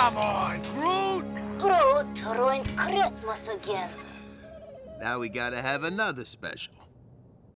Come on, Groot! Groot ruined Christmas again. Now we gotta have another special.